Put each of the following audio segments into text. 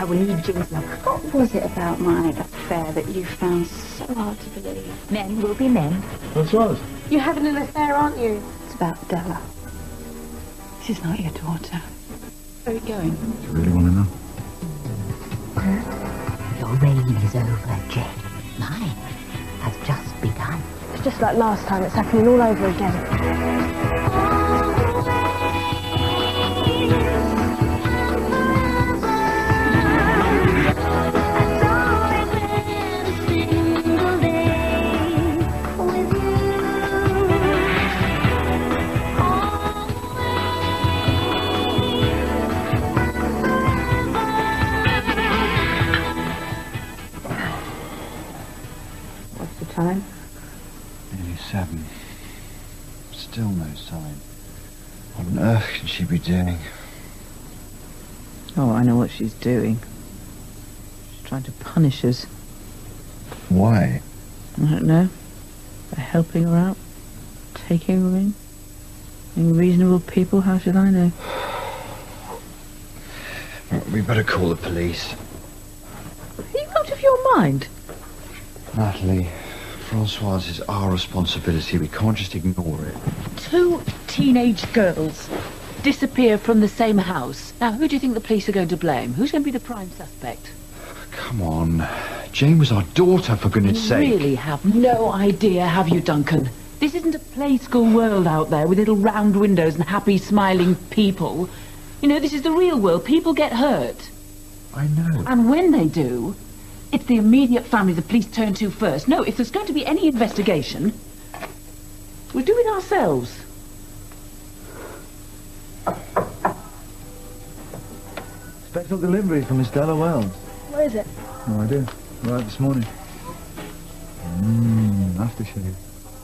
I will need Jane's love. What was it about my affair that you found so hard to believe? Men will be men. Francoise. You're having an affair, aren't you? It's about Della. This is not your daughter. Where are you going? Do you really want to know? Your reign is over, Jane. Mine has just begun. It's just like last time. It's happening all over again. Time? Nearly 7. Still no sign. What on earth can she be doing? Oh, I know what she's doing. She's trying to punish us. Why? I don't know. By helping her out, taking her in, being reasonable people, how should I know? We better call the police. Are you out of your mind? Natalie, Francoise is our responsibility. We can't just ignore it. 2 teenage girls disappear from the same house. Now, who do you think the police are going to blame? Who's going to be the prime suspect? Come on. Jane was our daughter, for goodness sake. You really have no idea, have you, Duncan? This isn't a play school world out there with little round windows and happy, smiling people. You know, this is the real world. People get hurt. I know. And when they do, it's the immediate family the police turn to first. No, if there's going to be any investigation, we'll do it ourselves. Special delivery from Miss Della Wells. Where is it? No idea. Right this morning. Aftershave.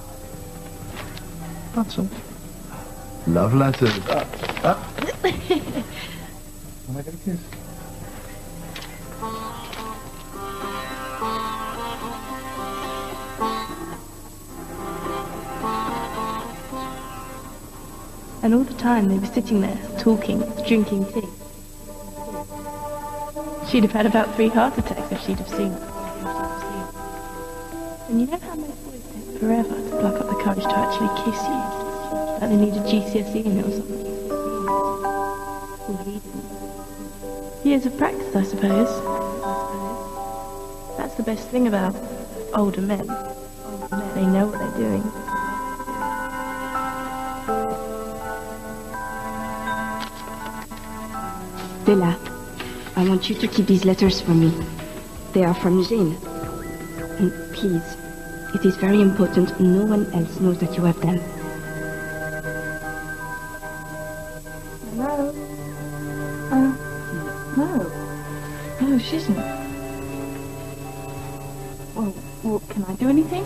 That's all. Love letters. Can I get a kiss? And all the time they were sitting there, talking, drinking tea. She'd have had about 3 heart attacks if she'd have seen it. And you know how most boys take forever to pluck up the courage to actually kiss you? Like they need a GCSE in it or something. Well, he didn't. Years of practice, I suppose. That's the best thing about older men. They know what they're doing. Della, I want you to keep these letters for me. They are from Jane. And please, it is very important no one else knows that you have them. No. No. No, she isn't. Well, can I do anything?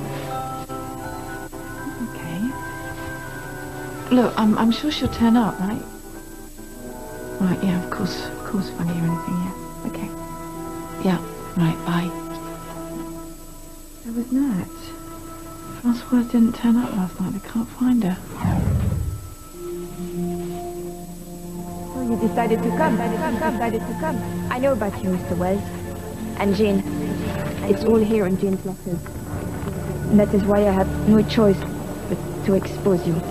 Okay. Look, I'm sure she'll turn up, right? Right, yeah, of course, if I hear anything, yeah. Okay. Yeah, right, bye. There was Nat. Francoise didn't turn up last night. They can't find her. So you decided to come. I know about you, Mr. Wells. And Jane. It's all here in Jane's letters. And that is why I have no choice but to expose you.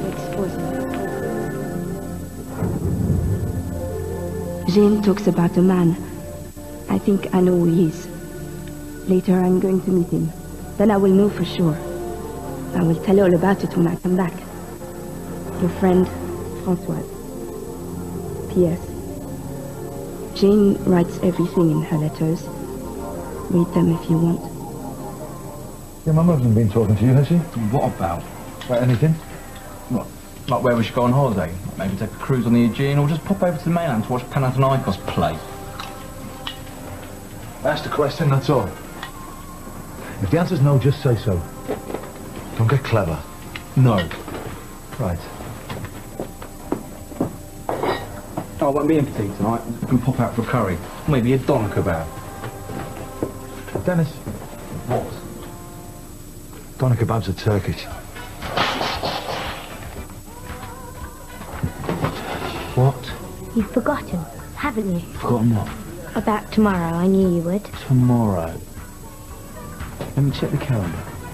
Jane talks about a man. I think I know who he is. Later I'm going to meet him. Then I will know for sure. I will tell you all about it when I come back. Your friend, Francoise. P.S. Jane writes everything in her letters. Read them if you want. Your mum hasn't been talking to you, has she? What about? About anything? What? Like where we should go on holiday? Maybe take a cruise on the Aegean or just pop over to the mainland to watch Panathinaikos play? Ask the question, that's all. If the answer's no, just say so. Don't get clever. No. Right. Oh, I won't be in for tea tonight. We can pop out for a curry. Maybe a doner kebab. Dennis. What? Doner kebabs are Turkish. What? You've forgotten, haven't you? Forgotten what? About tomorrow, I knew you would. Tomorrow. Let me check the calendar.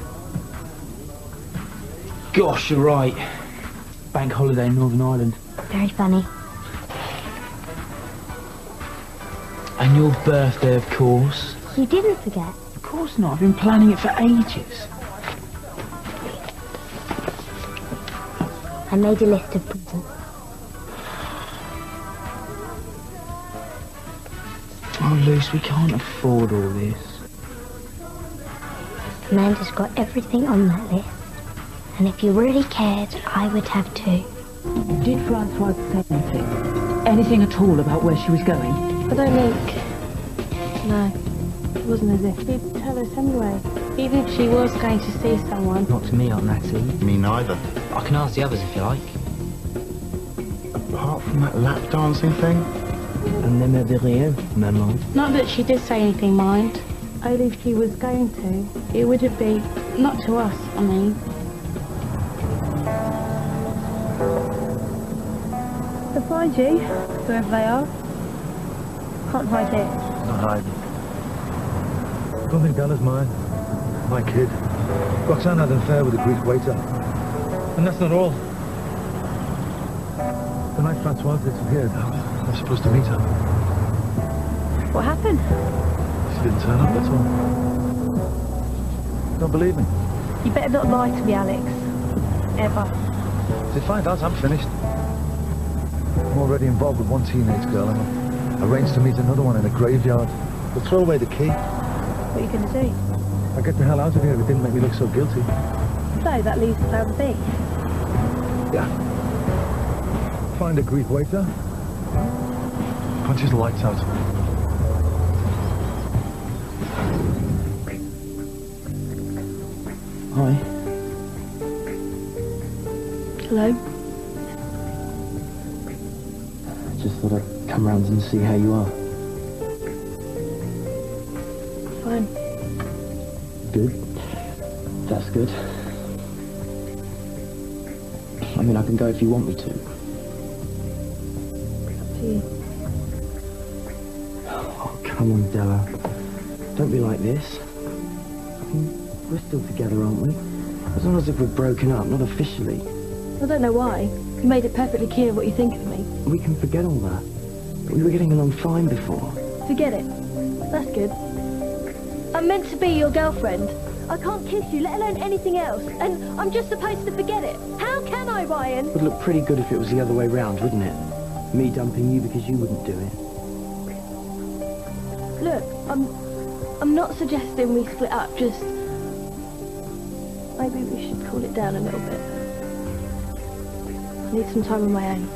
Gosh, you're right. Bank holiday in Northern Ireland. Very funny. And your birthday, of course. You didn't forget. Of course not. I've been planning it for ages. I made a list of presents. Oh, Luce, we can't afford all this. Amanda's got everything on that list. And if you really cared, I would have too. Did Francoise say anything? Anything at all about where she was going? I don't think. No. It wasn't as if she'd tell us anyway. Even if she was going to see someone. Not to me, Aunt Natty. Me neither. I can ask the others if you like. Apart from that lap dancing thing? And ne me dit rien, maman. Not that she did say anything, mind. Only if she was going to. It would be. Not to us, I mean. They'll find you, whoever they are. Can't hide it. Not hiding. I don't think Bella's mine. My kid. Roxanne had an affair with a Greek waiter. And that's not all. The night Francoise disappeared, I was supposed to meet her. What happened? She didn't turn up, that's all. Don't believe me? You better not lie to me, Alex. Ever. If they find out, I'm finished. I'm already involved with one teenage girl and I've arranged to meet another one in a graveyard. They'll throw away the key. What are you going to do? I'll get the hell out of here if it didn't make me look so guilty. So that leaves plan B. Yeah. Find a Greek waiter. Punch his lights out. Hi. Hello? Just thought I'd come round and see how you are. Fine. Good. That's good. I mean, I can go if you want me to. Up to you. Oh, come on, Della. Don't be like this. I mean, we're still together, aren't we? It's not as if we're broken up, not officially. I don't know why. You made it perfectly clear what you think of me. We can forget all that. We were getting along fine before. Forget it. That's good. I'm meant to be your girlfriend. I can't kiss you, let alone anything else. And I'm just supposed to forget it. How can I, Ryan? It would look pretty good if it was the other way round, wouldn't it? Me dumping you because you wouldn't do it. Look, I'm not suggesting we split up, just... Maybe we should cool it down a little bit. I need some time on my own.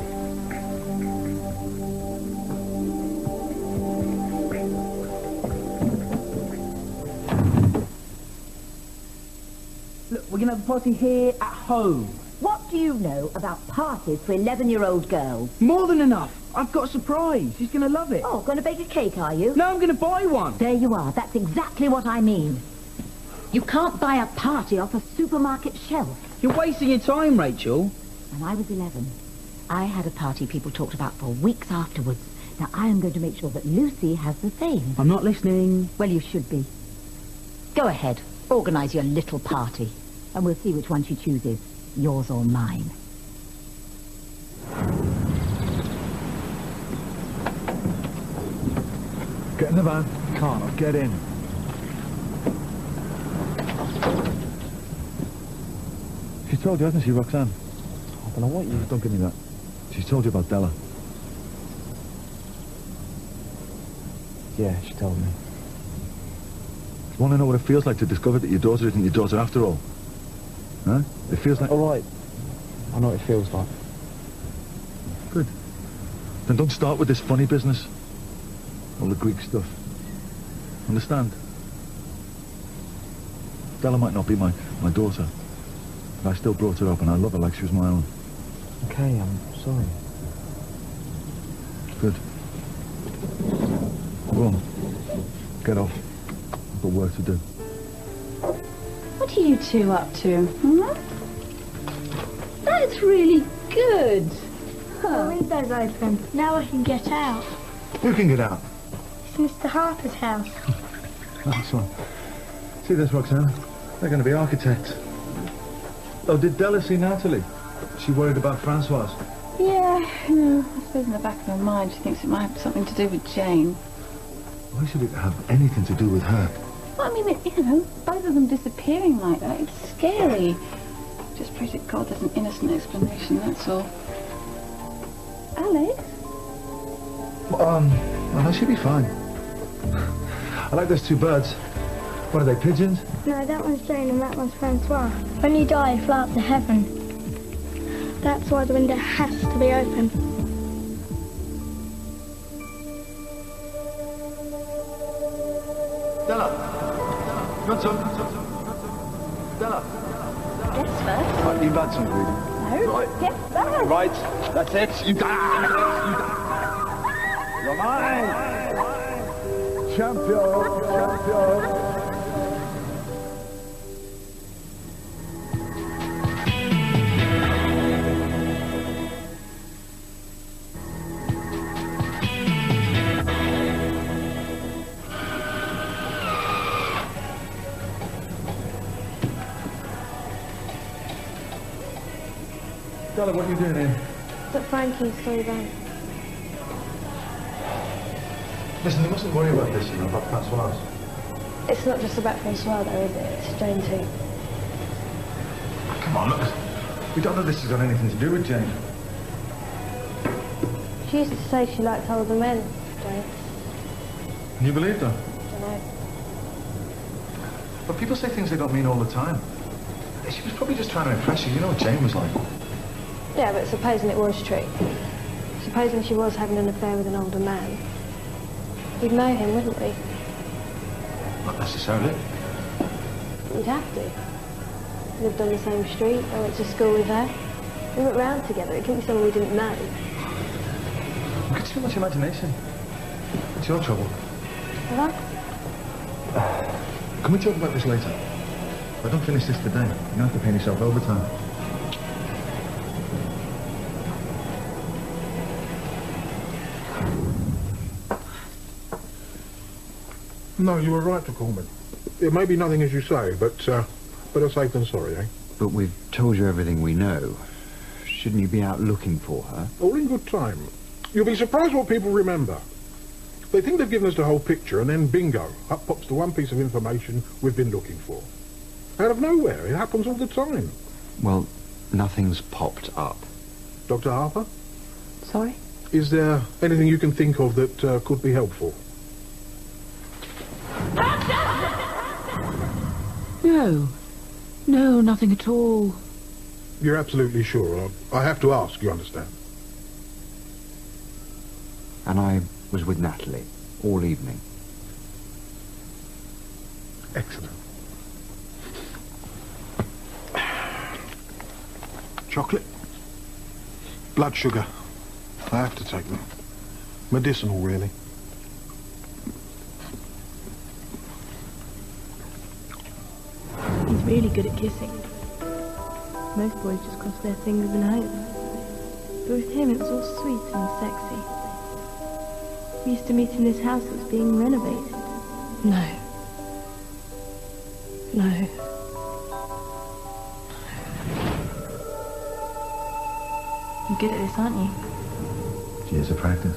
Look, we're going to have a party here at home. What do you know about parties for 11-year-old girls? More than enough. I've got a surprise. She's going to love it. Oh, going to bake a cake, are you? No, I'm going to buy one. There you are. That's exactly what I mean. You can't buy a party off a supermarket shelf. You're wasting your time, Rachel. When I was 11, I had a party people talked about for weeks afterwards. Now, I am going to make sure that Lucy has the same. I'm not listening. Well, you should be. Go ahead. Organise your little party. And we'll see which one she chooses. Yours or mine. Get in the van. Can't. I'll get in. She told you, hasn't she, Roxanne? I don't know what you... Don't give me that. She's told you about Della. Yeah, she told me. You want to know what it feels like to discover that your daughter isn't your daughter after all? Huh? It feels like... All right. I know what it feels like. Good. Then don't start with this funny business. All the Greek stuff. Understand? Della might not be my daughter. But I still brought her up and I love her like she was my own. Okay, I'm sorry. Good. Go on. Get off. I've got work to do. What are you two up to? Hmm? That's really good. I'll leave those open. Now I can get out. Who can get out? It's Mr. Harper's house. That's one. See this, Roxanne? They're going to be architects. Oh, did Della see Natalie? She worried about Francoise. Yeah, no, I suppose in the back of her mind she thinks it might have something to do with Jane. Why should it have anything to do with her? Well, I mean, you know, both of them disappearing like that, it's scary. Just pray to God there's an innocent explanation, that's all. Alex? Well, no, she'll be fine. I like those two birds. What are they, pigeons? No, that one's Jane and that one's Francois. When you die, you fly up to heaven. That's why the window has to be open. Della! Got some? Della! Yes, first. Right, you've had some food. No. Right. Yes, first. Right, that's it. You You're mine! Champion! Champion! Della, what are you doing here? But Frankie's still there. Listen, you mustn't worry about this, you know, about Francoise. It's not just about Francois though, is it? It's Jane too. Come on, look. We don't know this has got anything to do with Jane. She used to say she liked older men, Jane. And you believed her? I don't know. But people say things they don't mean all the time. She was probably just trying to impress you. You know what Jane was like. Yeah, but supposing it was true. Supposing she was having an affair with an older man. We'd know him, wouldn't we? Not necessarily. We'd have to. Lived on the same street, I went to school with her. We went round together, it couldn't be someone we didn't know. You've got too much imagination. What's your trouble? Have I? Can we talk about this later? If I don't finish this today, you're going to have to pay yourself overtime. No, you were right to call me. It may be nothing as you say, but better safe than sorry, eh? But we've told you everything we know. Shouldn't you be out looking for her? All in good time. You'll be surprised what people remember. They think they've given us the whole picture, and then bingo, up pops the one piece of information we've been looking for. Out of nowhere, it happens all the time. Well, nothing's popped up. Dr. Harper? Sorry? Is there anything you can think of that could be helpful? No. No, nothing at all. You're absolutely sure. I have to ask, you understand. And I was with Natalie all evening. Excellent. Chocolate? Blood sugar. I have to take them. Medicinal, really. He's really good at kissing. Most boys just cross their fingers and hope. But with him, it was all sweet and sexy. We used to meet in this house that was being renovated. No. No. You're good at this, aren't you? Years of practice.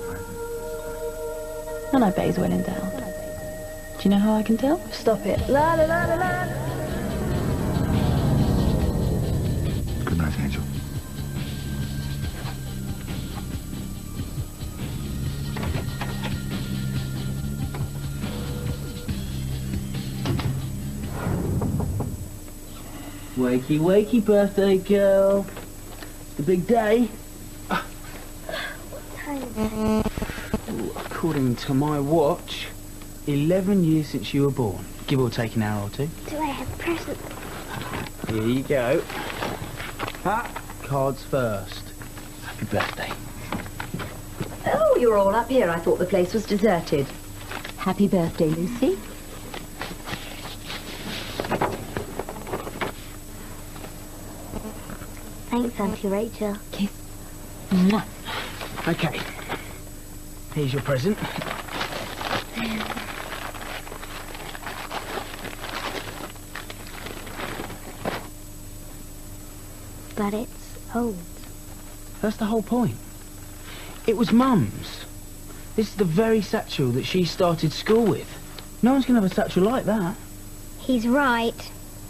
And I bet he's well endowed. Do you know how I can tell? Stop it. La la la la la. Good night, Angel. Wakey, wakey, birthday girl. It's the big day. Ooh, according to my watch, 11 years since you were born. Give or take an hour or two. Do I have a present? Here you go. Cards first. Happy birthday. Oh, you're all up here. I thought the place was deserted. Happy birthday, Lucy. Thanks, Auntie Rachel. Kiss. Okay. Here's your present. but it's old. That's the whole point. It was Mum's. This is the very satchel that she started school with. No one's going to have a satchel like that. He's right.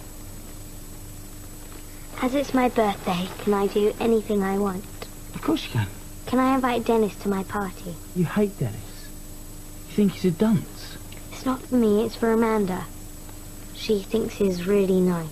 As it's my birthday, can I do anything I want? Of course you can. Can I invite Dennis to my party? You hate Dennis. You think he's a dunce. It's not for me, it's for Amanda. She thinks he's really nice.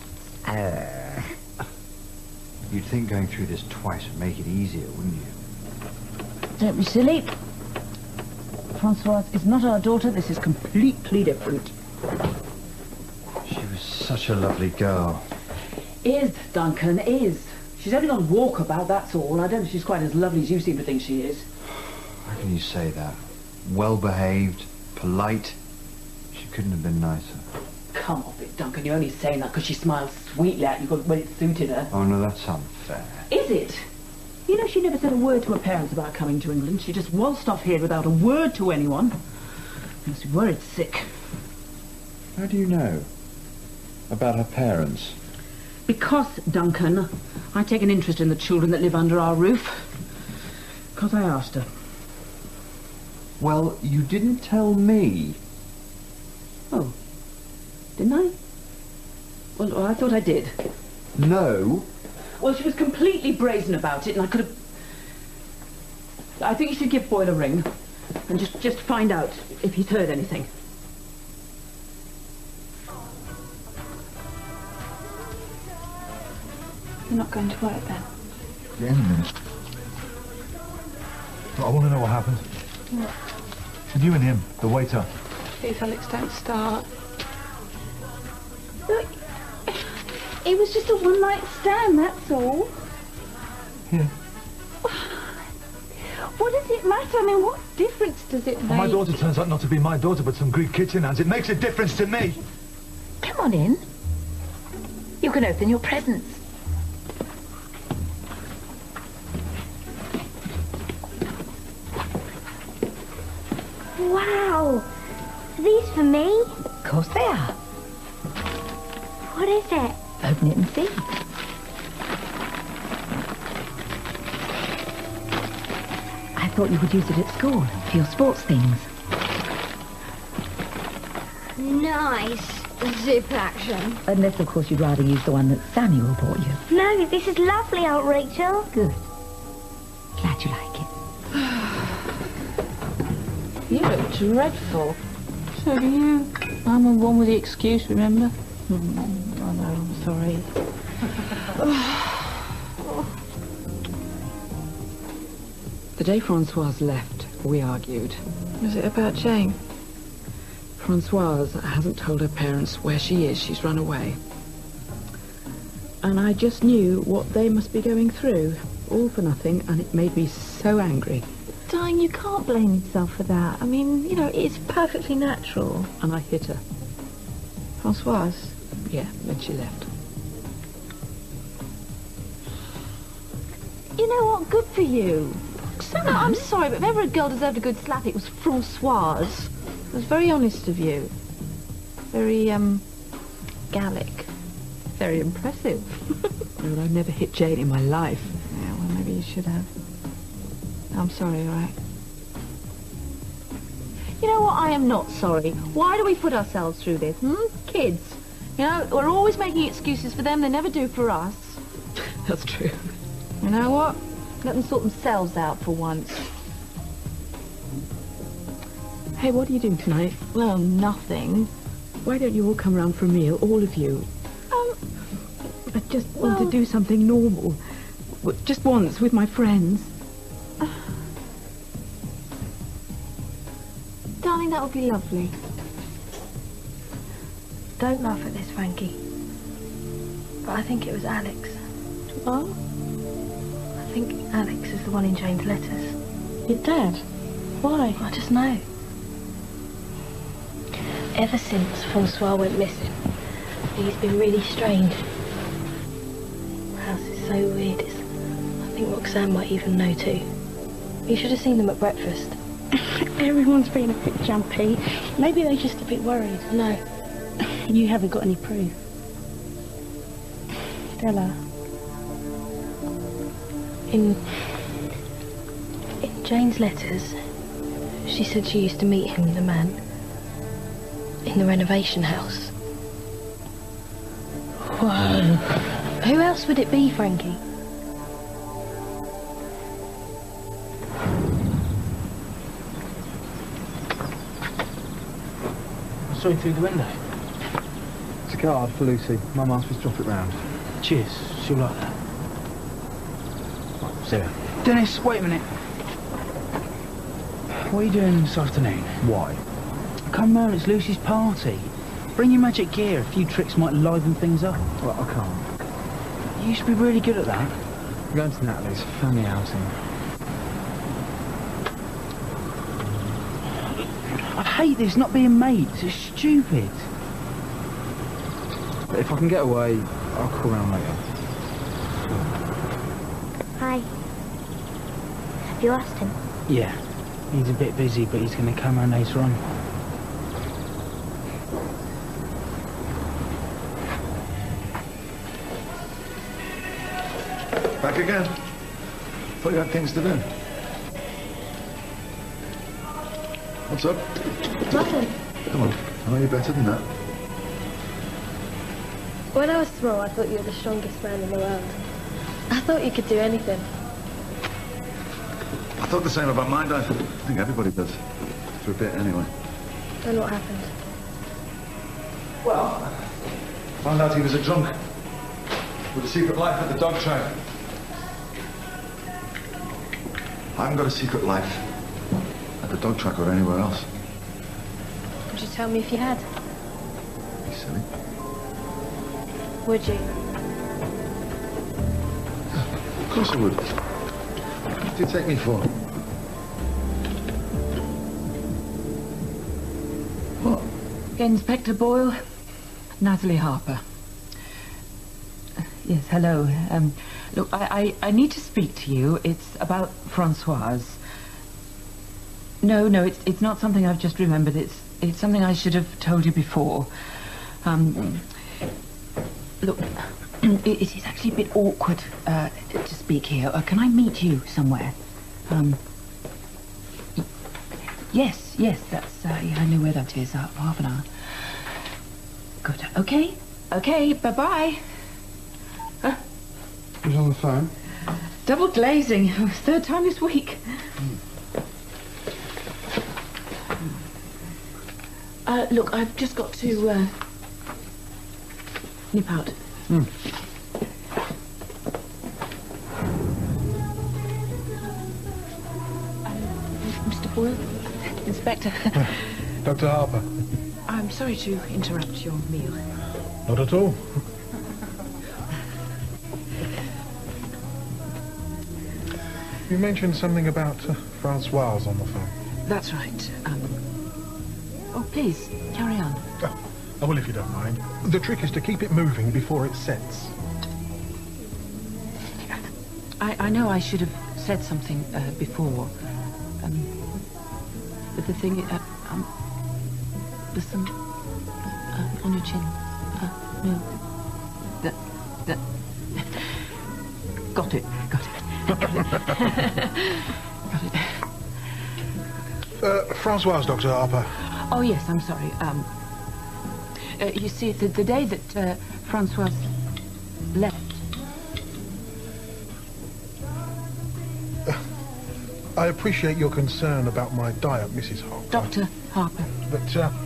You'd think going through this twice would make it easier, wouldn't you? Don't be silly. Francoise is not our daughter. This is completely different. She was such a lovely girl. Is, Duncan, is. She's only on walkabout, that's all. I don't think she's quite as lovely as you seem to think she is. How can you say that? Well-behaved, polite. She couldn't have been nicer. Come off it, Duncan. You're only saying that because she smiles sweetly at you when it suited her. Oh, no, that's unfair. Is it? You know, she never said a word to her parents about coming to England. She just waltzed off here without a word to anyone. She must be worried sick. How do you know? About her parents? Because, Duncan, I take an interest in the children that live under our roof. Because I asked her. Well, you didn't tell me. Oh. Didn't I? Well, I thought I did. No. Well, she was completely brazen about it, and I could have... I think you should give Boyle a ring, and just find out if he's heard anything. You're not going to work then? Yeah, in a minute. But I want to know what happened. What? And you and him, the waiter. Please, Alex, don't start. Look, it was just a one-night stand, that's all. Yeah. What does it matter? I mean, what difference does it make? Well, my daughter turns out not to be my daughter, but some Greek kitchen hands. It makes a difference to me. Come on in. You can open your presents. Wow! Are these for me? Of course they are. What is it? Open it and see. I thought you would use it at school for your sports things. Nice. Zip action. Unless, of course, you'd rather use the one that Samuel bought you. No, this is lovely, Aunt Rachel. Good. Glad you like it. You look dreadful. So do you. I'm the one with the excuse, remember? Oh, no, I'm sorry. The day Francoise left, we argued. Was it about Jane? Francoise hasn't told her parents where she is. She's run away. And I just knew what they must be going through. All for nothing, and it made me so angry. Darling, you can't blame yourself for that. I mean, you know, it's perfectly natural. And I hit her. Francoise? Yeah, then she left. You know what? Good for you. No, I'm sorry, but if ever a girl deserved a good slap, it was Francoise. It was very honest of you. Very, Gallic. Very impressive. Well, I've never hit Jane in my life. Yeah, well, maybe you should have. I'm sorry, all right? You know what? I am not sorry. Why do we put ourselves through this, Kids. You know, we're always making excuses for them. They never do for us. That's true. You know what? Let them sort themselves out for once. Hey, what are you doing tonight? Well, nothing. Why don't you all come round for a meal, all of you? I just want to do something normal. Just once, with my friends. Darling, that would be lovely. Don't laugh at this, Frankie. But I think it was Alex. What? I think Alex is the one in Jane's letters. Your dad? Why? I just know. Ever since Francois went missing, he's been really strange. The house is so weird. I think Roxanne might even know too. You should have seen them at breakfast. Everyone's been a bit jumpy. Maybe they're just a bit worried. No. You haven't got any proof. Stella, In Jane's letters, she said she used to meet him, the man, in the renovation house. Whoa. Who else would it be, Frankie? I saw him through the window. It's a card for Lucy. Mum asked me to drop it round. Cheers. She'll like that. Right, Sarah. Dennis, wait a minute. What are you doing this afternoon? Why? Come round, it's Lucy's party. Bring your magic gear. A few tricks might liven things up. Well, I can't. You used to be really good at that. I'm going to Natalie's family outing. I hate this, not being mates. It's stupid. But if I can get away, I'll call round later. Hi. Have you asked him? Yeah. He's a bit busy, but he's going to come round later on. Back again? Thought you had things to do. What's up? Nothing. Come on, I know you're better than that. When I was small, I thought you were the strongest man in the world. I thought you could do anything. I thought the same about my dad. I think everybody does. For a bit, anyway. Then what happened? Well, found out he was a drunk. With a secret life at the dog track. I haven't got a secret life at the dog track or anywhere else. Would you tell me if you had? You silly. Would you? Of course I would. What do you take me for? What? Inspector Boyle, Natalie Harper. Yes, hello. Look, I need to speak to you. It's about Francoise. No, it's not something I've just remembered. It's something I should have told you before. Look, it is actually a bit awkward to speak here. Can I meet you somewhere? Yes, that's, I know where that is. Half an hour. Good. Okay, bye-bye. Who's on the phone? Double glazing. Third time this week. Look, I've just got to nip out. Mr. Boyle? Inspector. Dr. Harper. I'm sorry to interrupt your meal. Not at all. You mentioned something about Francoise on the phone. That's right. Oh, please, carry on. Oh, well, if you don't mind. The trick is to keep it moving before it sets. I know I should have said something before. But the thing is, there's some on your chin. No. That. Got it. Francoise, Dr. Harper. Oh, yes, I'm sorry. You see, the day that Francoise left... I appreciate your concern about my diet, Mrs. Harper. Dr. Harper. But,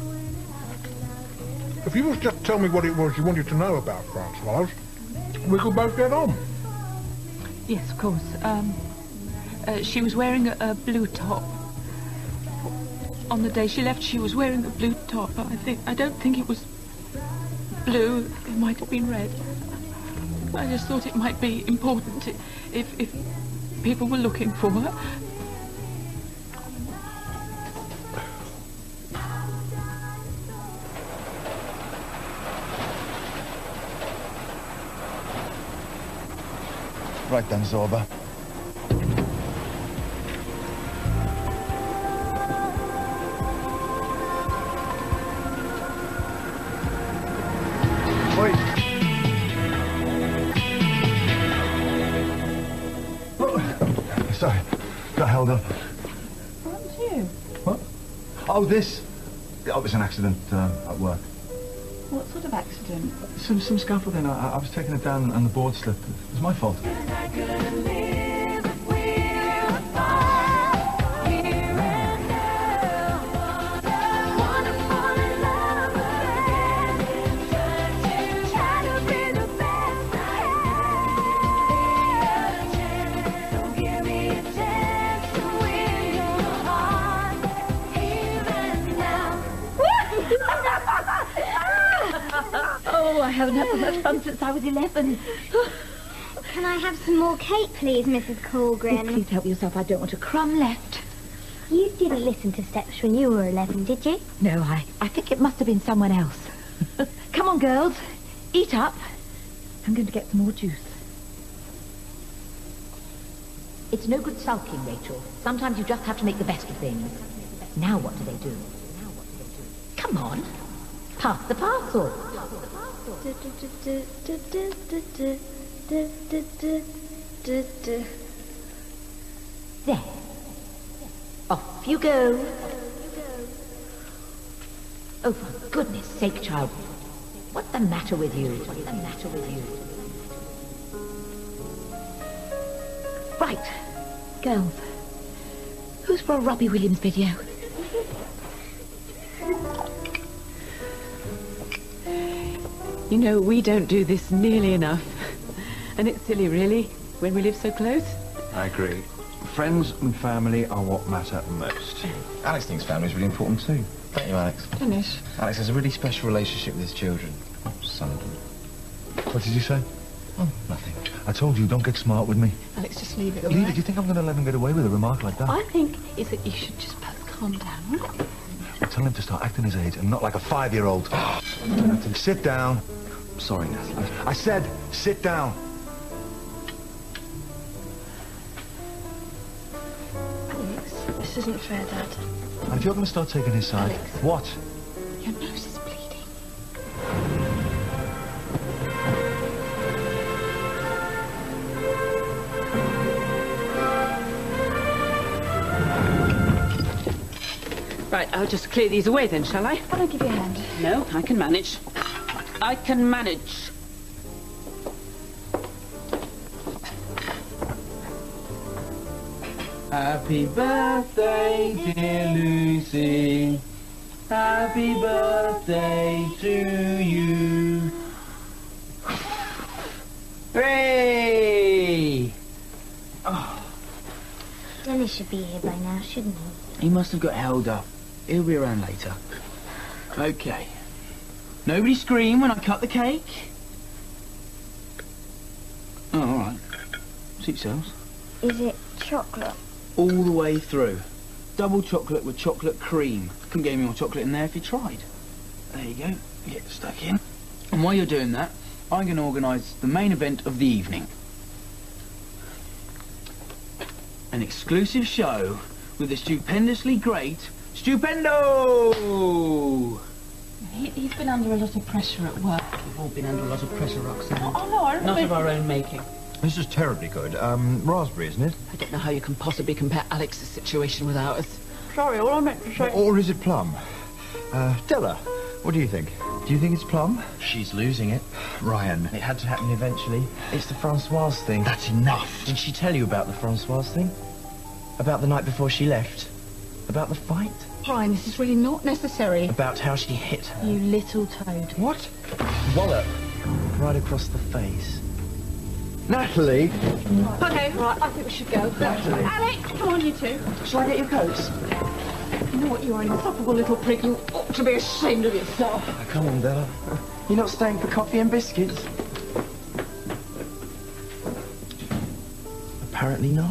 if you would just tell me what it was you wanted to know about Francoise, we could both get on. Yes, of course. She was wearing a blue top. On the day she left, she was wearing a blue top. I don't think it was blue. It might have been red. I just thought it might be important if people were looking for her. Right then, Zorba. Oi! Oh, this. Oh, it was an accident at work. What sort of accident? Some scaffolding. I was taking it down and the board slipped. It was my fault. Oh, I haven't had so much fun since I was 11. Can I have some more cake, please, Mrs. Colgren? Oh, please help yourself. I don't want a crumb left. You didn't listen to Steps when you were 11, did you? No, I think it must have been someone else. Come on, girls. Eat up. I'm going to get some more juice. It's no good sulking, Rachel. Sometimes you just have to make the best of things. Now what do they do? Come on. Pass the parcel. There. Off you go. Oh, for goodness sake, child. What's the matter with you? What's the matter with you? Right. Girls. Who's for a Robbie Williams video? You know, we don't do this nearly enough. And it's silly, really, when we live so close. I agree. Friends and family are what matter most. Alex thinks family is really important too. Don't you, Alex? Dennis. Alex has a really special relationship with his children. Son of them. What did you say? Oh, nothing. I told you, don't get smart with me. Alex, just leave it. Leave it? Do you think I'm going to let him get away with a remark like that? I think is that you should just both calm down, all right? Tell him to start acting his age and not like a 5-year-old. Sit down. Sorry, Natalie. I said, sit down. Alex, this isn't fair, Dad. And if you're going to start taking his side, Alex. what? Your nose is bleeding. Right, I'll just clear these away then, shall I? Why don't give you a hand? No, I can manage. I can manage. Happy birthday, dear Lucy. Happy birthday to you. Hooray! Oh, Dennis should be here by now, shouldn't he? he must have got held up. He'll be around later. Okay. Nobody scream when I cut the cake. Oh, all right. Suit yourselves. Is it chocolate? All the way through. Double chocolate with chocolate cream. Couldn't get any more chocolate in there if you tried. There you go. Get stuck in. And while you're doing that, I'm going to organise the main event of the evening. An exclusive show with the stupendously great Stupendo! He's been under a lot of pressure at work. We've all been under a lot of pressure, Roxanne. Oh, no, I remember. Not of our own making. This is terribly good. Raspberry, isn't it? I don't know how you can possibly compare Alex's situation with ours. Sorry, all I meant to say... Or is it plum? Della, what do you think? Do you think it's plum? She's losing it. Ryan. It had to happen eventually. It's the Francoise thing. That's enough. Did she tell you about the Francoise thing? About the night before she left? About the fight? Brian, this is really not necessary. About how she hit her? You little toad. What? Wallop. Right across the face. Natalie! Okay, right, I think we should go. Natalie. Alex, come on, you two. Shall I get your coats? You know what, you are an insufferable little prig. You ought to be ashamed of yourself. Oh, come on, Della. You're not staying for coffee and biscuits? Apparently not.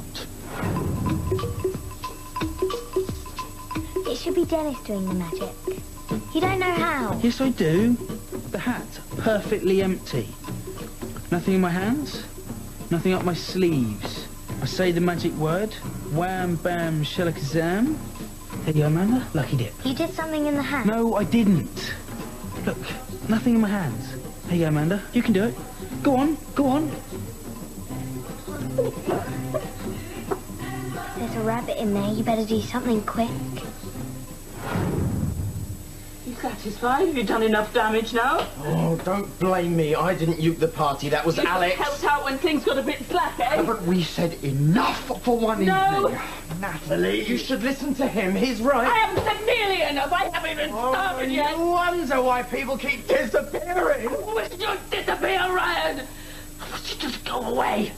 It should be Dennis doing the magic. You don't know how. Yes, I do. The hat, perfectly empty. Nothing in my hands, nothing up my sleeves. I say the magic word, wham, bam, shalakazam. There you go, Amanda. Lucky dip. You did something in the hat. No, I didn't. Look, nothing in my hands. There you go, Amanda. You can do it. Go on, go on. There's a rabbit in there. You better do something quick. satisfied? Have you done enough damage now? Oh, don't blame me. I didn't uke the party. That was Alex. You helped out when things got a bit slack, eh? But we said enough for one evening. Natalie, you should listen to him. He's right. I haven't said nearly enough. I haven't even started yet. No wonder why people keep disappearing. I wish you'd disappear, Ryan. I wish you'd just go away.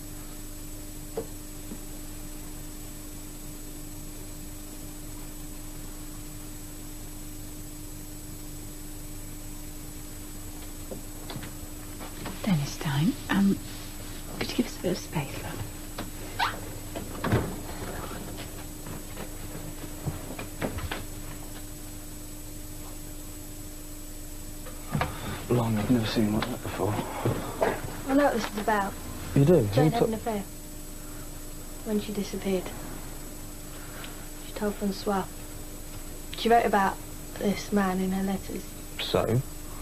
Dennis, darling, could you give us a bit of space, love? Blimey, I've never seen one like that before. I know what this is about. You do? Jane had an affair. When she disappeared. She told Francois. She wrote about this man in her letters. So?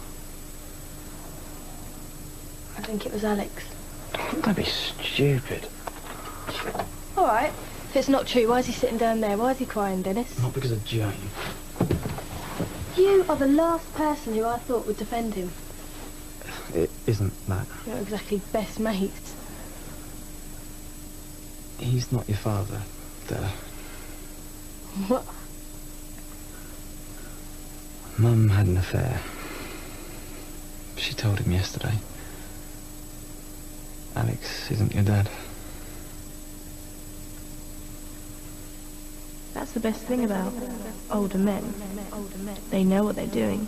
I think it was Alex. Don't be stupid. All right. If it's not true, why is he sitting down there? Why is he crying, Dennis? Not because of Jane. You are the last person who I thought would defend him. It isn't that. You're not exactly best mates. He's not your father, Della. What? Mum had an affair. She told him yesterday. Alex isn't your dad. That's the best thing about older men. They know what they're doing.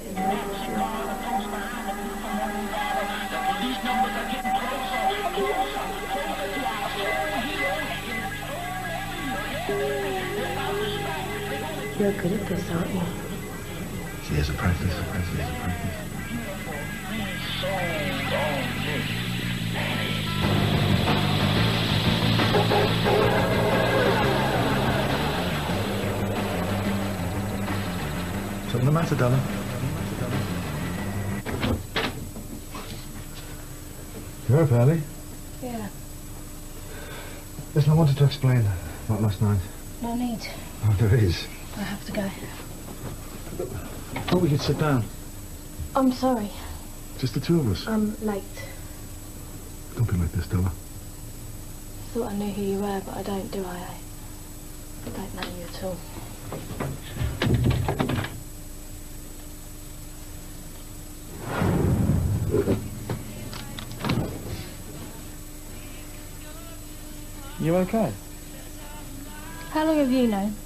You're good at this, aren't you? Years of practice. Something the matter, darling? You're up early? Yeah. Listen, I wanted to explain about last night. No need. Oh, there is. I have to go. I thought we could sit down. I'm sorry. Just the two of us. I'm late. Don't be like this, Della. I thought I knew who you were, but I don't, do I? I don't know you at all. You okay? How long have you known?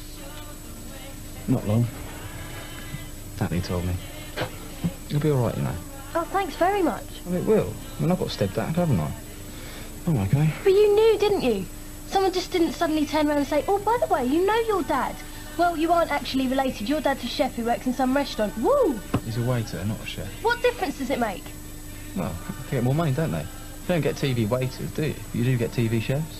Not long. Natalie told me. You'll be alright, you know. Oh, thanks very much. Well, it will. I mean, I've got stepped out, haven't I? I'm okay. But you knew, didn't you? Someone just didn't suddenly turn around and say, oh, by the way, you know your dad. Well, you aren't actually related. Your dad's a chef who works in some restaurant. Woo! He's a waiter, not a chef. What difference does it make? Well, they get more money, don't they? You don't get TV waiters, do you? You do get TV chefs.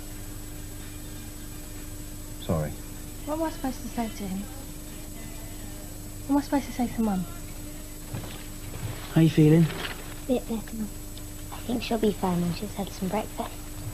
Sorry. What am I supposed to say to him? What am I supposed to say to Mum? How you feeling? Bit better. I think she'll be fine when she's had some breakfast.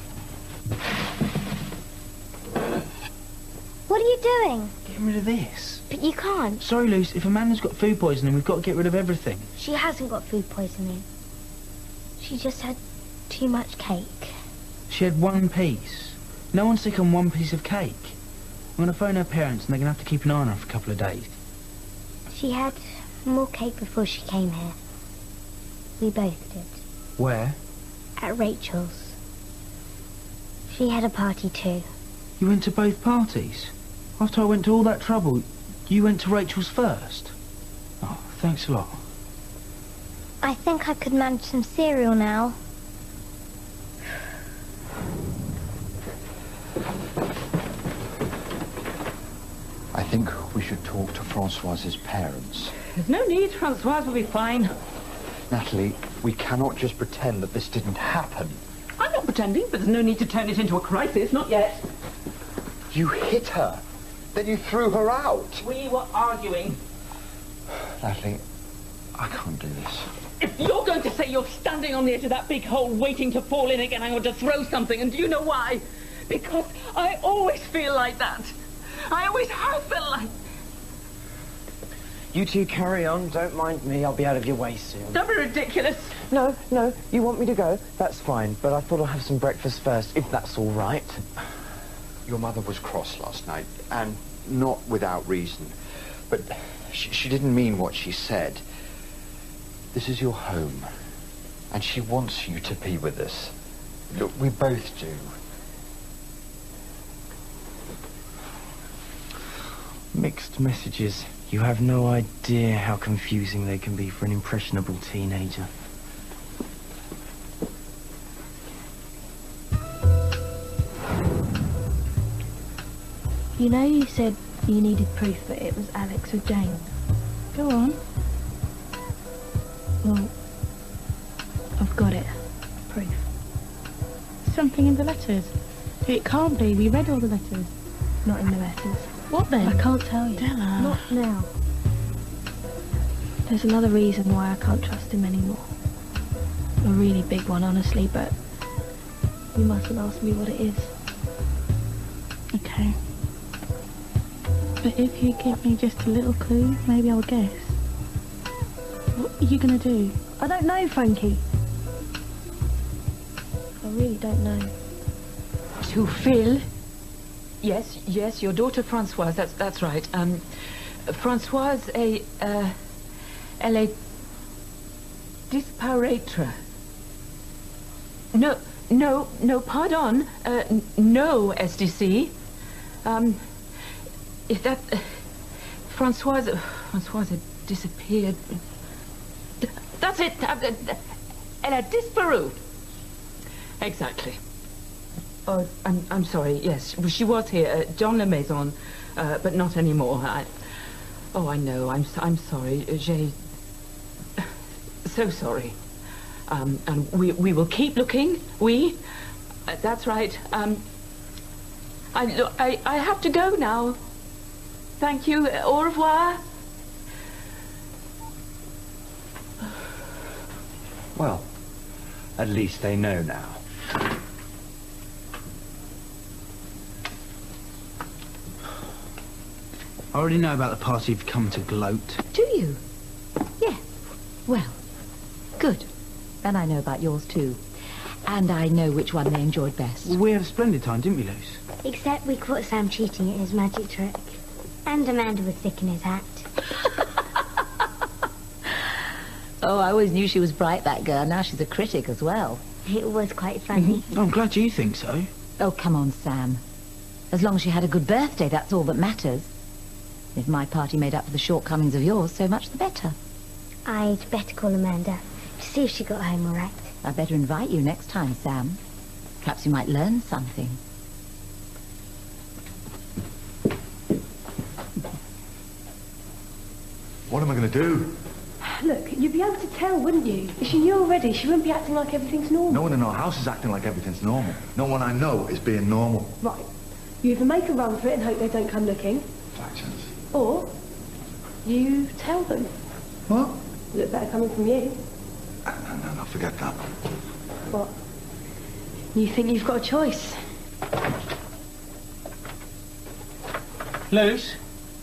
What are you doing? Getting rid of this. But you can't. Sorry, Luce, if Amanda's got food poisoning, we've got to get rid of everything. She hasn't got food poisoning. She just had too much cake. She had one piece. No one's sick on one piece of cake. I'm going to phone her parents and they're going to have to keep an eye on her for a couple of days. She had more cake before she came here. We both did. Where? At Rachel's. She had a party too. You went to both parties? After I went to all that trouble, you went to Rachel's first? Oh, thanks a lot. I think I could manage some cereal now. I think we should talk to Francoise's parents. There's no need. Francoise will be fine. Natalie, we cannot just pretend that this didn't happen. I'm not pretending, but there's no need to turn it into a crisis. Not yet. You hit her. Then you threw her out. We were arguing. Natalie, I can't do this. If you're going to say you're standing on the edge of that big hole waiting to fall in again, I'm going to throw something. And do you know why? Because I always feel like that. I always have felt like... You two carry on. Don't mind me. I'll be out of your way soon. Don't be ridiculous. No, you want me to go? That's fine, but I thought I'll have some breakfast first, if that's all right. Your mother was cross last night, and not without reason. But she didn't mean what she said. This is your home, and she wants you to be with us. Look, we both do. Mixed messages. You have no idea how confusing they can be for an impressionable teenager. You know you said you needed proof that it was Alex with Jane. Go on. Well, I've got it. Proof. Something in the letters. It can't be. We read all the letters. Not in the letters. What then? I can't tell you. Della. Not now. There's another reason why I can't trust him anymore. A really big one, honestly, but you mustn't ask me what it is. Okay. But if you give me just a little clue, maybe I'll guess. What are you going to do? I don't know, Frankie. I really don't know. To Phil? Yes, your daughter Françoise, that's right. Françoise, elle est disparaître. No, pardon. No, SDC. If that... Françoise had disappeared. That's it. Elle a disparu. Exactly. Oh, I'm sorry, yes. She was here, John Le Maison, but not anymore. I know. I'm sorry. So sorry. And we will keep looking. That's right. I have to go now. Thank you. Au revoir. Well, at least they know now. I already know about the party you've come to gloat. Do you? Yes. Well, good. And I know about yours too. And I know which one they enjoyed best. Well, we had a splendid time, didn't we, Luce? Except we caught Sam cheating at his magic trick. And Amanda was sick in his hat. Oh, I always knew she was bright, that girl. Now she's a critic as well. It was quite funny. I'm glad you think so. Oh, come on, Sam. As long as she had a good birthday, that's all that matters. If my party made up for the shortcomings of yours, so much the better. I'd better call Amanda to see if she got home all right. I'd better invite you next time, Sam. Perhaps you might learn something. What am I going to do? Look, you'd be able to tell, wouldn't you? If she knew already, she wouldn't be acting like everything's normal. No one in our house is acting like everything's normal. No one I know is being normal. Right. You either make a run for it and hope they don't come looking, Factions. or you tell them. What? Look better coming from you. No, forget that. What? You think you've got a choice? Luce?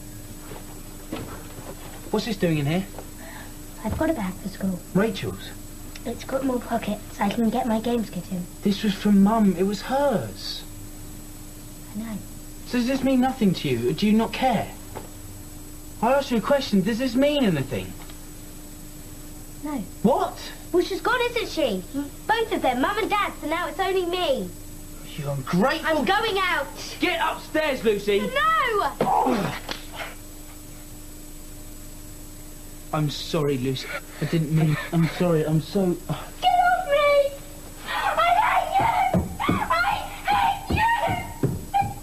What's this doing in here? I've got a bag for school. Rachel's? It's got more pockets. I can get my games kit in. This was from Mum. It was hers. I know. So does this mean nothing to you? Do you not care? I asked you a question. Does this mean anything? No. What? Well, she's gone, isn't she? Both of them, Mum and Dad, so now it's only me. You ungrateful... I'm going out. Get upstairs, Lucy. No! Oh. I'm sorry, Lucy. I didn't mean... I'm sorry. I'm so... Get off me! I hate you! I hate you!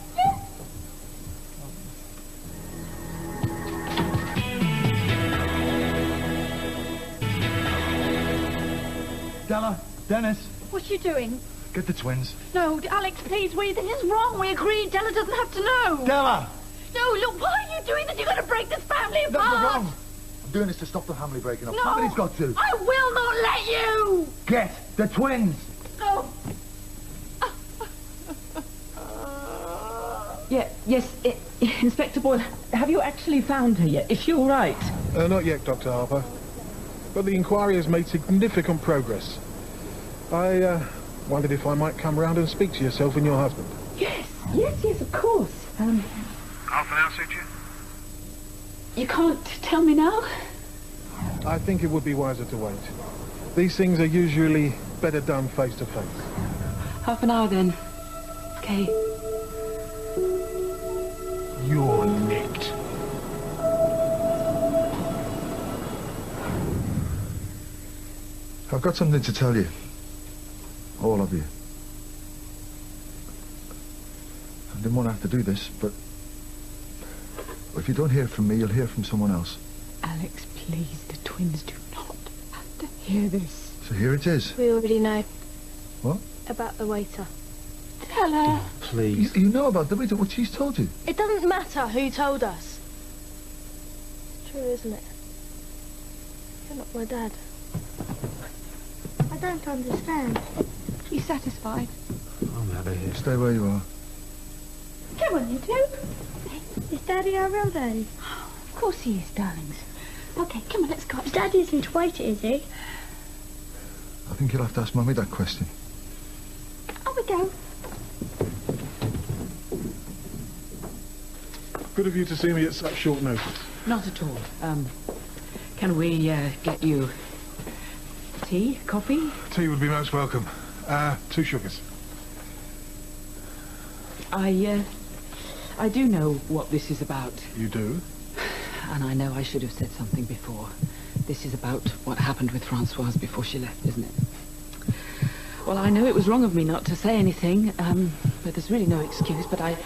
Della, Dennis, What are you doing? get the twins. No, Alex, please, this is wrong. We agreed. Della doesn't have to know. Della! No, look, why are you doing this? You're going to break this family No, apart. you're wrong. I'm doing this to stop the family breaking up. No. Somebody's got to. I will not let you. Get the twins. No. Yes, Inspector Boyle, have you actually found her yet? Is she all right? Not yet, Dr. Harper. But the inquiry has made significant progress. I wondered if I might come round and speak to yourself and your husband. Yes, of course. Half an hour, suit you? You can't tell me now? I think it would be wiser to wait. These things are usually better done face to face. Half an hour then. Okay. You're nicked. I've got something to tell you. All of you. I didn't want to have to do this, but if you don't hear from me, you'll hear from someone else. Alex, please, the twins do not have to hear this. So here it is. We already know. What? About the waiter. Tell her. Please. You know about the waiter, what she's told you. It doesn't matter who told us. It's true, isn't it? You're not my dad. I don't understand. You satisfied? I'm out of here. Stay where you are. Come on, you two. Is Daddy our real daddy? Of course he is, darlings. Okay, come on, let's go. Daddy isn't a waiter, is he? I think you'll have to ask Mummy that question. On we go. Good of you to see me at such short notice. Not at all. Can we get you tea, coffee? Tea would be most welcome. 2 sugars. I do know what this is about. You do? And I know I should have said something before. This is about what happened with Francoise before she left, isn't it? Well, I know it was wrong of me not to say anything, but there's really no excuse, but I've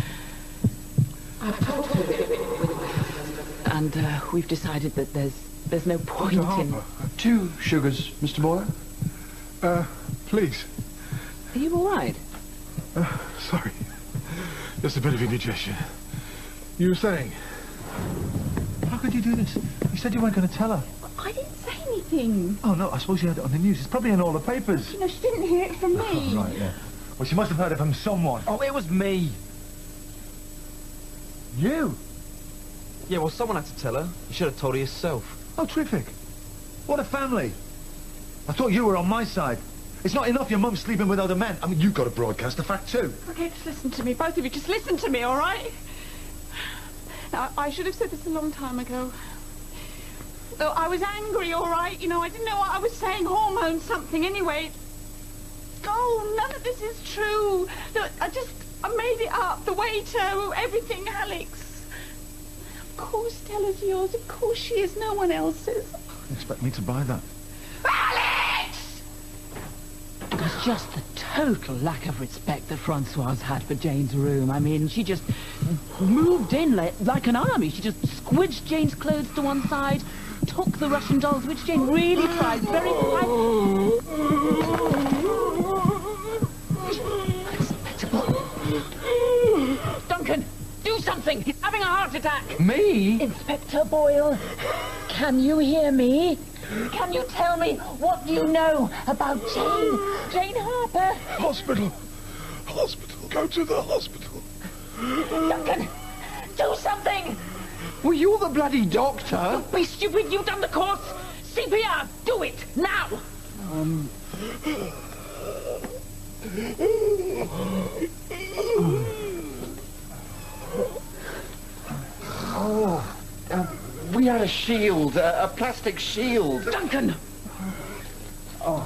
talked to it with my husband, and we've decided that there's no point in... 2 sugars, Mr. Boyle. Please. Are you all right? Sorry. Just a bit of indigestion. You were saying? How could you do this? You said you weren't going to tell her. I didn't say anything. Oh, no, I suppose you heard it on the news. It's probably in all the papers. You know, she didn't hear it from me. Oh, right, yeah. Well, she must have heard it from someone. Oh, it was me. You? Yeah, well, someone had to tell her. You should have told her yourself. Oh, terrific. What a family. I thought you were on my side. It's not enough your mum's sleeping with other men. I mean, you've got to broadcast the fact too. Okay, just listen to me. Both of you, just listen to me, all right? Now, I should have said this a long time ago. Though I was angry, all right? You know, I didn't know what I was saying. Hormones, something, anyway. Oh, none of this is true. Look, I made it up. The waiter, everything, Alex. Of course, Stella's yours. Of course she is. No one else's. You expect me to buy that? Alex! It was just the total lack of respect that Francoise had for Jane's room. I mean, she just moved in like an army. She just squidged Jane's clothes to one side, took the Russian dolls, which Jane really tried very hard. Duncan, do something! He's having a heart attack! Me? Inspector Boyle, can you hear me? Can you tell me what you know about Jane? Jane Harper? Hospital! Hospital! Go to the hospital! Duncan, do something! Well, you're the bloody doctor. Don't be stupid, you've done the course! CPR, do it, now! We had a shield, a plastic shield. Duncan! Oh.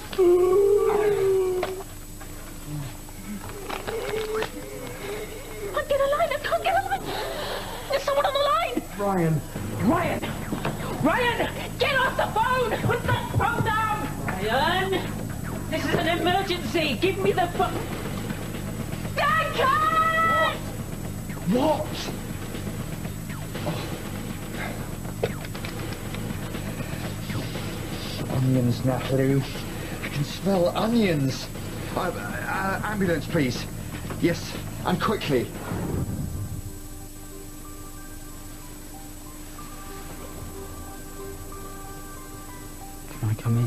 I can't get a line, I can't get a line! There's someone on the line! Ryan. Ryan! Get off the phone! Put that phone down! Ryan! This is an emergency! Give me the phone! Duncan! What? Onions, Natalie. I can smell onions. Ambulance, please. Yes, and quickly. Can I come in?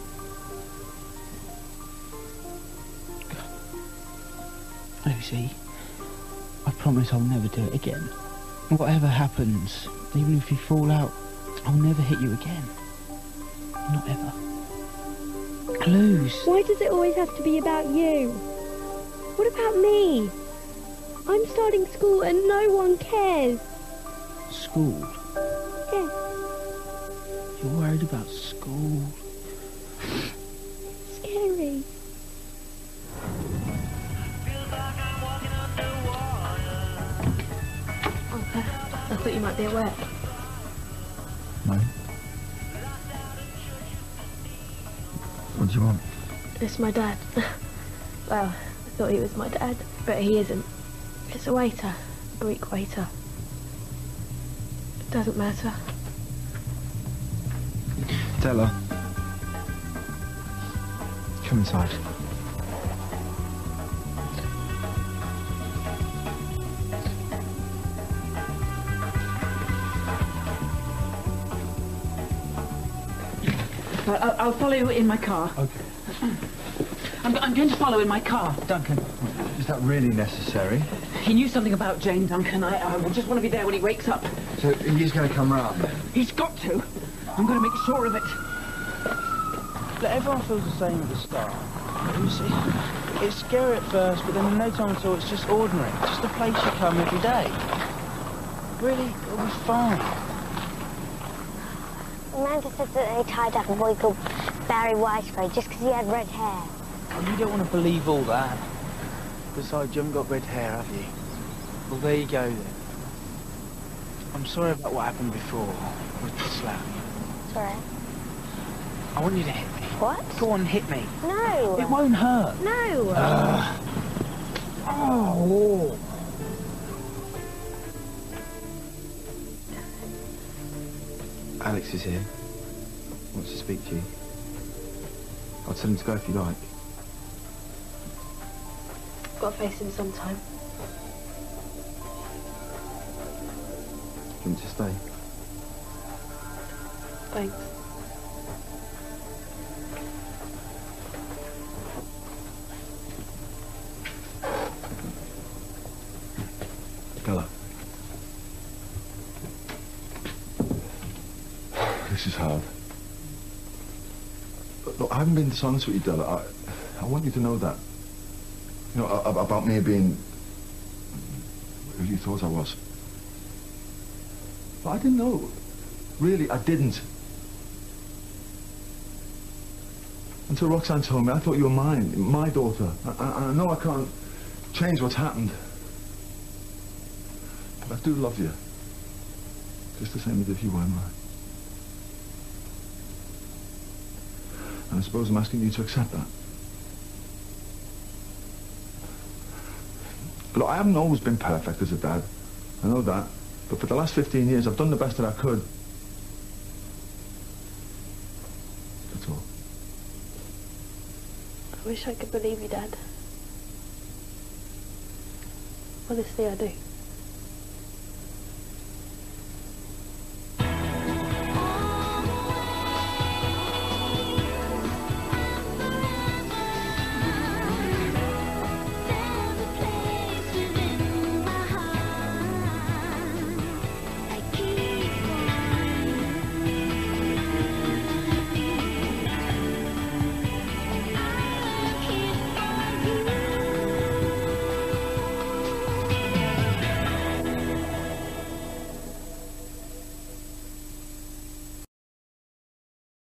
Lucy. promise I'll never do it again. And whatever happens, even if you fall out, I'll never hit you again. Not ever. Clues. Why does it always have to be about you? What about me? I'm starting school and no one cares. School? Yeah. You're worried about school? Scary. I thought you might be at work. No. What do you want? It's my dad. Well, I thought he was my dad, but he isn't. It's a waiter. A Greek waiter. It doesn't matter. Della. Come inside. I'll follow you in my car. Okay. I'm going to follow in my car, Duncan. Is that really necessary? He knew something about Jane, Duncan. I just want to be there when he wakes up. So he's going to come round? He's got to. I'm going to make sure of it. But everyone feels the same at the start. You see, it's scary at first, but then in no time at all, it's just ordinary. Just a place you come every day. Really, it'll be fine. Amanda said that they tied up a boy called Barry Weisgrove just because he had red hair. Oh, you don't want to believe all that. Besides, you haven't got red hair, have you? Well, there you go then. I'm sorry about what happened before with the slap. It's alright. I want you to hit me. What? Go on, hit me. No. It won't hurt. No. Oh. Alex is here. Wants to speak to you. I'll tell him to go if you like. Got to face him sometime. Do you want to stay? Thanks. Della. This is hard. Look, I haven't been dishonest with you, Della. I want you to know that. You know, about me being who you thought I was. But I didn't know. Really, I didn't. Until Roxanne told me, I thought you were mine, my daughter. I know I can't change what's happened. But I do love you. Just the same as if you were mine. And I suppose I'm asking you to accept that. Look, I haven't always been perfect as a dad. I know that. But for the last 15 years, I've done the best that I could. That's all. I wish I could believe you, Dad. Honestly, I do.